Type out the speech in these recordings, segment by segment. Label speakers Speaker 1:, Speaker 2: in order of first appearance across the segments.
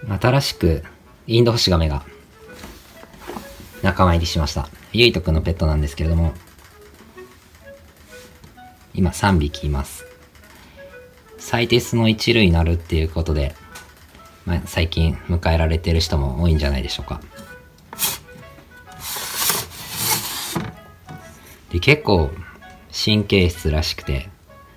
Speaker 1: 新しくインドホシガメが仲間入りしました。ゆいとくんのペットなんですけれども、今3匹います。最鉄の一類になるっていうことで、最近迎えられてる人も多いんじゃないでしょうか。で、結構神経質らしくて、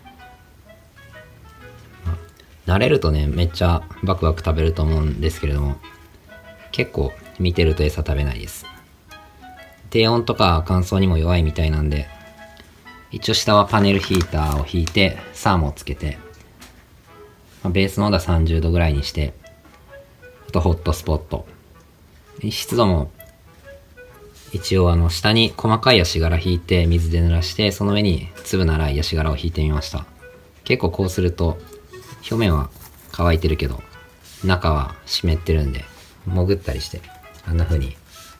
Speaker 1: 慣れるとね、めっちゃバクバク食べると思うんですけれども、結構見てると餌食べないです。低温とか乾燥にも弱いみたいなんで、一応下はパネルヒーターを引いてサーモンをつけて、ベースの温度は30度ぐらいにして、あとホットスポット。湿度も一応下に細かいヤシ殻引いて水で濡らして、その上に粒の粗いヤシ殻を引いてみました。結構こうすると表面は乾いてるけど中は湿ってるんで、潜ったりしてあんな風に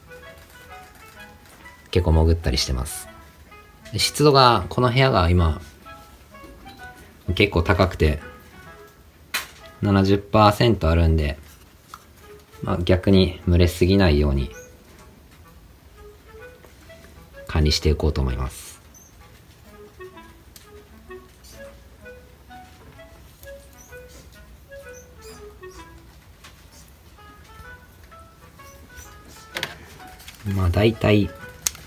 Speaker 1: 結構潜ったりしてます。湿度がこの部屋が今結構高くて 70% あるんで、逆に蒸れすぎないように管理していこうと思います。だいたいホッ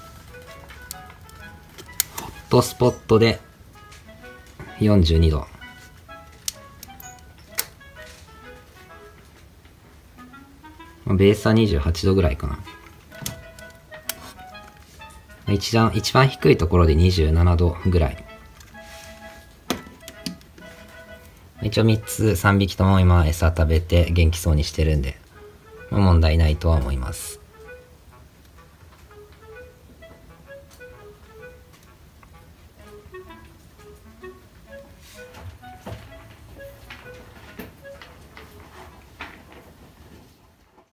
Speaker 1: トスポットで42度。ベースは28度ぐらいかな。一番低いところで27度ぐらい。一応3匹とも今餌食べて元気そうにしてるんで、問題ないとは思います。